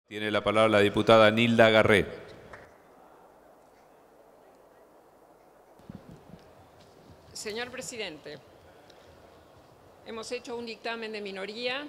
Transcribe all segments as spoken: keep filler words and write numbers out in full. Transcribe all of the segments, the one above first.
Tiene la palabra la diputada Nilda Garré. Señor presidente, hemos hecho un dictamen de minoría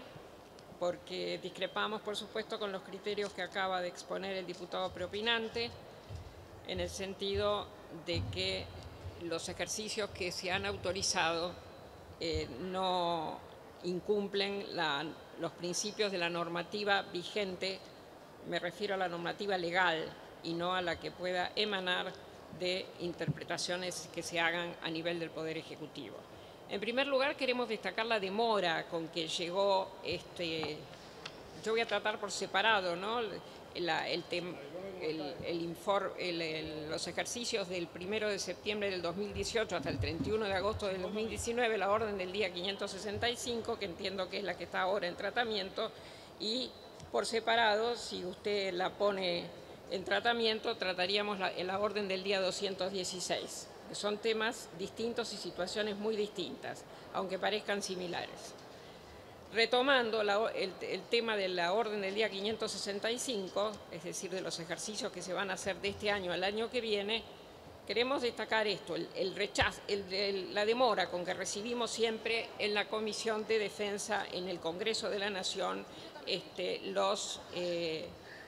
porque discrepamos, por supuesto, con los criterios que acaba de exponer el diputado preopinante, en el sentido de que los ejercicios que se han autorizado eh, no incumplen la, los principios de la normativa vigente. Me refiero a la normativa legal y no a la que pueda emanar de interpretaciones que se hagan a nivel del Poder Ejecutivo. En primer lugar, queremos destacar la demora con que llegó este... Yo voy a tratar por separado, ¿no? La, el, el, el infor, el, el, los ejercicios del primero de septiembre del dos mil dieciocho hasta el treinta y uno de agosto del dos mil diecinueve, la orden del día quinientos sesenta y cinco, que entiendo que es la que está ahora en tratamiento, y por separado, si usted la pone en tratamiento, trataríamos la, la orden del día doscientos dieciséis. Que son temas distintos y situaciones muy distintas, aunque parezcan similares. Retomando la, el, el tema de la orden del día quinientos sesenta y cinco, es decir, de los ejercicios que se van a hacer de este año al año que viene, queremos destacar esto, el, el rechazo, el, el, la demora con que recibimos siempre en la Comisión de Defensa en el Congreso de la Nación este, los eh,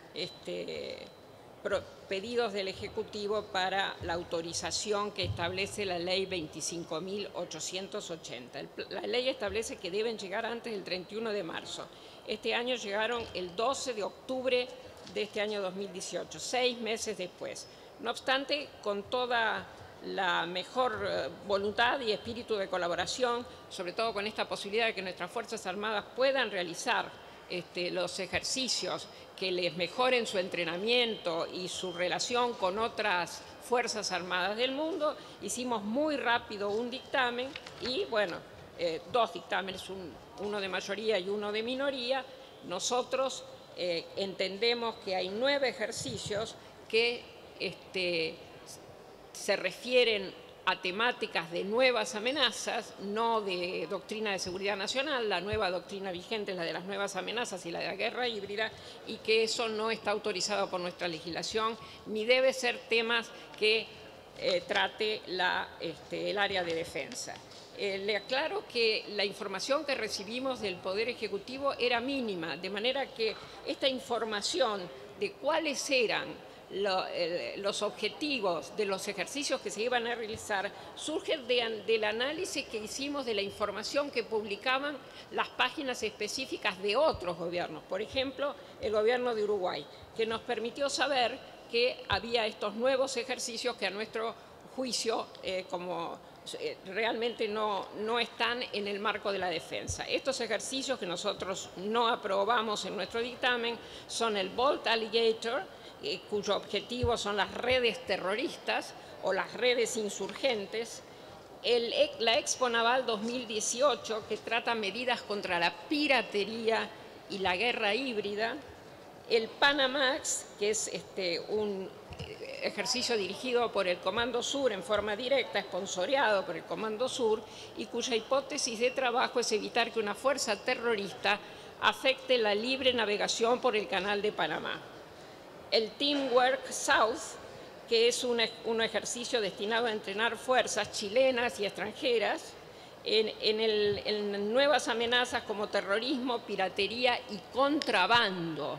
este, pro, pedidos del Ejecutivo para la autorización que establece la Ley veinticinco mil ochocientos ochenta. El, la ley establece que deben llegar antes del treinta y uno de marzo. Este año llegaron el doce de octubre de este año dos mil dieciocho, seis meses después. No obstante, con toda la mejor voluntad y espíritu de colaboración, sobre todo con esta posibilidad de que nuestras Fuerzas Armadas puedan realizar este, los ejercicios que les mejoren su entrenamiento y su relación con otras Fuerzas Armadas del mundo, hicimos muy rápido un dictamen y, bueno, eh, dos dictámenes, un, uno de mayoría y uno de minoría. Nosotros eh, entendemos que hay nueve ejercicios que Este, se refieren a temáticas de nuevas amenazas, no de doctrina de seguridad nacional. La nueva doctrina vigente es la de las nuevas amenazas y la de la guerra híbrida, y que eso no está autorizado por nuestra legislación, ni debe ser temas que eh, trate la, este, el área de defensa. Eh, le aclaro que la información que recibimos del Poder Ejecutivo era mínima, de manera que esta información de cuáles eran Lo, eh, los objetivos de los ejercicios que se iban a realizar surgen de, del análisis que hicimos de la información que publicaban las páginas específicas de otros gobiernos, por ejemplo, el gobierno de Uruguay, que nos permitió saber que había estos nuevos ejercicios que a nuestro juicio eh, como eh, realmente no, no están en el marco de la defensa. Estos ejercicios que nosotros no aprobamos en nuestro dictamen son el Bolt Alligator, Eh, cuyo objetivo son las redes terroristas o las redes insurgentes, el, la Expo Naval dos mil dieciocho, que trata medidas contra la piratería y la guerra híbrida, el Panamax, que es este, un ejercicio dirigido por el Comando Sur en forma directa, esponsoreado por el Comando Sur, y cuya hipótesis de trabajo es evitar que una fuerza terrorista afecte la libre navegación por el Canal de Panamá. El Teamwork South, que es un, un ejercicio destinado a entrenar fuerzas chilenas y extranjeras en, en, el, en nuevas amenazas como terrorismo, piratería y contrabando,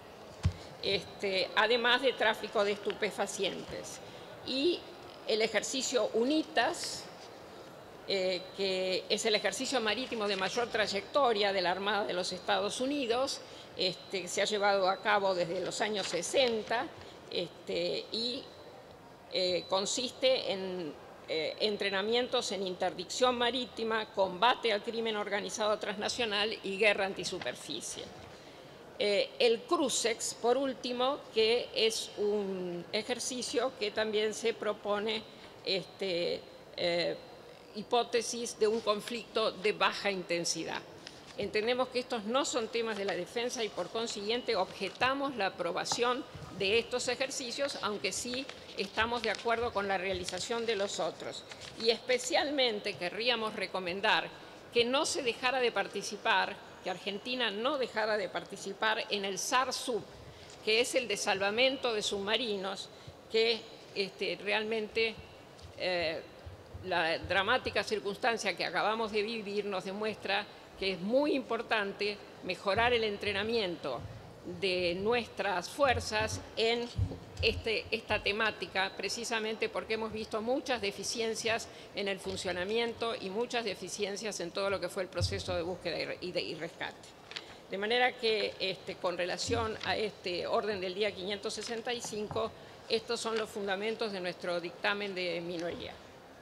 este, además de tráfico de estupefacientes. Y el ejercicio UNITAS, eh, que es el ejercicio marítimo de mayor trayectoria de la Armada de los Estados Unidos, Este, que se ha llevado a cabo desde los años sesenta este, y eh, consiste en eh, entrenamientos en interdicción marítima, combate al crimen organizado transnacional y guerra antisuperficie. Eh, el CRUSEX, por último, que es un ejercicio que también se propone este, eh, hipótesis de un conflicto de baja intensidad. Entendemos que estos no son temas de la defensa y, por consiguiente, objetamos la aprobación de estos ejercicios, aunque sí estamos de acuerdo con la realización de los otros. Y especialmente querríamos recomendar que no se dejara de participar, que Argentina no dejara de participar en el SARSUB, que es el de salvamento de submarinos, que este, realmente eh, la dramática circunstancia que acabamos de vivir nos demuestra que es muy importante mejorar el entrenamiento de nuestras fuerzas en este, esta temática, precisamente porque hemos visto muchas deficiencias en el funcionamiento y muchas deficiencias en todo lo que fue el proceso de búsqueda y, de, y rescate. De manera que este, con relación a este orden del día quinientos sesenta y cinco, estos son los fundamentos de nuestro dictamen de minoría.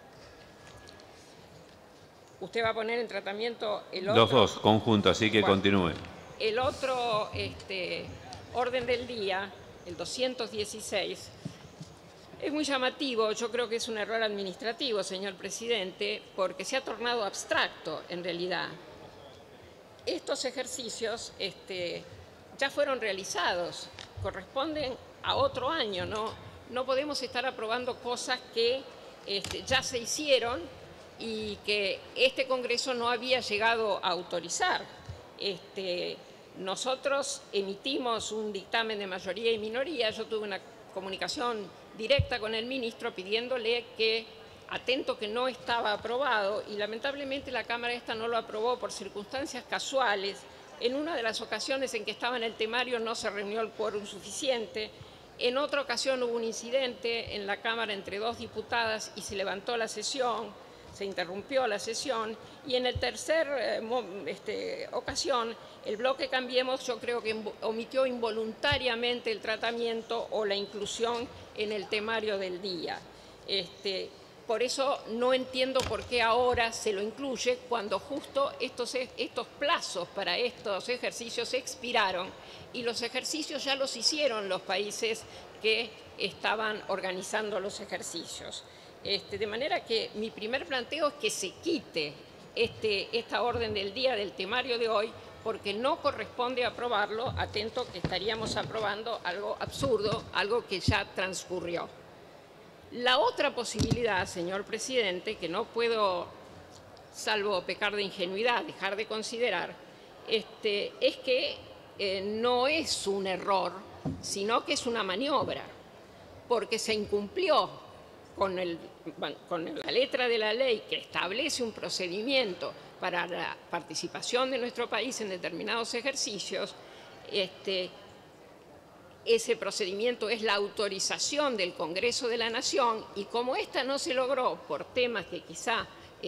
Usted va a poner en tratamiento el otro... Los dos, conjuntos, así que bueno, continúe. El otro este, orden del día, el doscientos dieciséis, es muy llamativo. Yo creo que es un error administrativo, señor presidente, porque se ha tornado abstracto en realidad. Estos ejercicios este, ya fueron realizados, corresponden a otro año, ¿no? No podemos estar aprobando cosas que este, ya se hicieron y que este Congreso no había llegado a autorizar. Este, nosotros emitimos un dictamen de mayoría y minoría. Yo tuve una comunicación directa con el ministro pidiéndole que, atento que no estaba aprobado, y lamentablemente la Cámara esta no lo aprobó por circunstancias casuales. En una de las ocasiones en que estaba en el temario no se reunió el quórum suficiente. En otra ocasión hubo un incidente en la Cámara entre dos diputadas y se levantó la sesión, se interrumpió la sesión, y en el tercer eh, este, ocasión el bloque Cambiemos yo creo que omitió involuntariamente el tratamiento o la inclusión en el temario del día. Este, por eso no entiendo por qué ahora se lo incluye cuando justo estos, estos plazos para estos ejercicios expiraron y los ejercicios ya los hicieron los países que estaban organizando los ejercicios. Este, de manera que mi primer planteo es que se quite este, esta orden del día del temario de hoy, porque no corresponde aprobarlo, atento que estaríamos aprobando algo absurdo, algo que ya transcurrió. La otra posibilidad, señor presidente, que no puedo, salvo pecar de ingenuidad, dejar de considerar, este, es que eh, no es un error, sino que es una maniobra, porque se incumplió Con, el, con la letra de la ley que establece un procedimiento para la participación de nuestro país en determinados ejercicios. Este, ese procedimiento es la autorización del Congreso de la Nación, y como esta no se logró por temas que quizá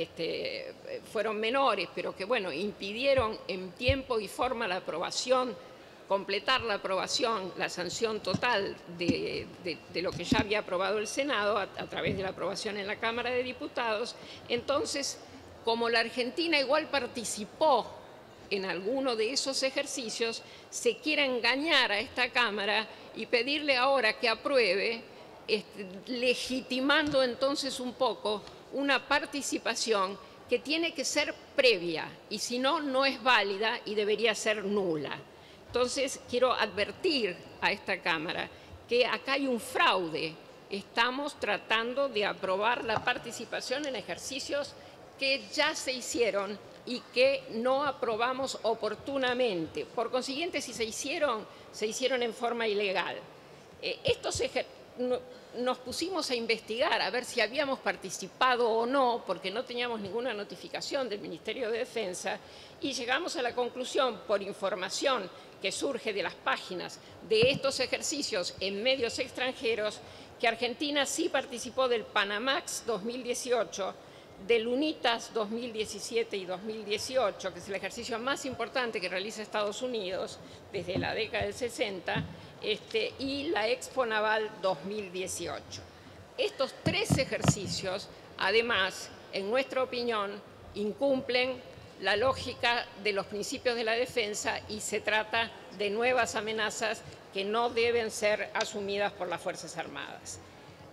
este, fueron menores, pero que bueno, impidieron en tiempo y forma la aprobación, completar la aprobación, la sanción total de, de, de lo que ya había aprobado el Senado a, a través de la aprobación en la Cámara de Diputados. Entonces, como la Argentina igual participó en alguno de esos ejercicios, se quiere engañar a esta Cámara y pedirle ahora que apruebe, este, legitimando entonces un poco una participación que tiene que ser previa, y si no, no es válida y debería ser nula. Entonces, quiero advertir a esta Cámara que acá hay un fraude. Estamos tratando de aprobar la participación en ejercicios que ya se hicieron y que no aprobamos oportunamente. Por consiguiente, si se hicieron, se hicieron en forma ilegal. Eh, estos no, nos pusimos a investigar a ver si habíamos participado o no, porque no teníamos ninguna notificación del Ministerio de Defensa, y llegamos a la conclusión, por información que surge de las páginas de estos ejercicios en medios extranjeros, que Argentina sí participó del Panamax dos mil dieciocho, del UNITAS dos mil diecisiete y dos mil dieciocho, que es el ejercicio más importante que realiza Estados Unidos desde la década del sesenta, este, y la Expo Naval dos mil dieciocho. Estos tres ejercicios, además, en nuestra opinión, incumplen la lógica de los principios de la defensa, y se trata de nuevas amenazas que no deben ser asumidas por las Fuerzas Armadas.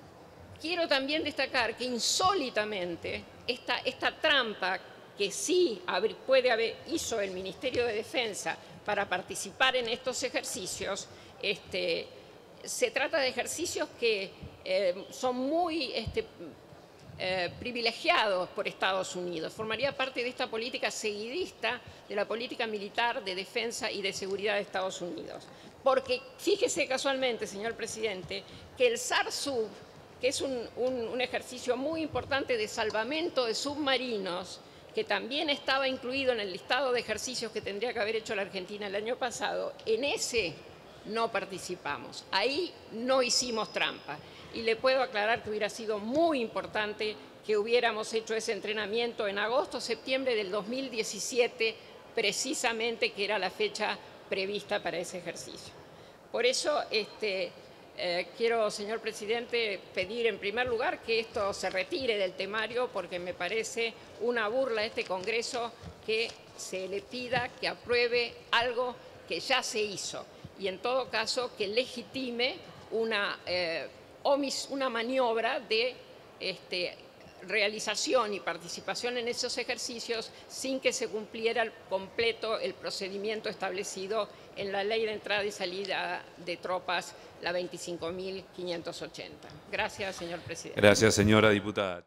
Quiero también destacar que insólitamente esta, esta trampa que sí puede haber, hizo el Ministerio de Defensa para participar en estos ejercicios, este, se trata de ejercicios que eh, son muy... Este, eh, privilegiados por Estados Unidos. Formaría parte de esta política seguidista de la política militar de defensa y de seguridad de Estados Unidos. Porque fíjese casualmente, señor presidente, que el SAR-Sub, que es un, un, un ejercicio muy importante de salvamento de submarinos, que también estaba incluido en el listado de ejercicios que tendría que haber hecho la Argentina el año pasado, en ese no participamos. Ahí no hicimos trampa. Y le puedo aclarar que hubiera sido muy importante que hubiéramos hecho ese entrenamiento en agosto, septiembre del dos mil diecisiete, precisamente, que era la fecha prevista para ese ejercicio. Por eso, este, eh, quiero, señor presidente, pedir en primer lugar que esto se retire del temario, porque me parece una burla a este Congreso que se le pida que apruebe algo que ya se hizo y, en todo caso, que legitime una, eh, omis, una maniobra de este, realización y participación en esos ejercicios sin que se cumpliera el completo el procedimiento establecido en la Ley de Entrada y Salida de Tropas, la veinticinco mil quinientos ochenta. Gracias, señor presidente. Gracias, señora diputada.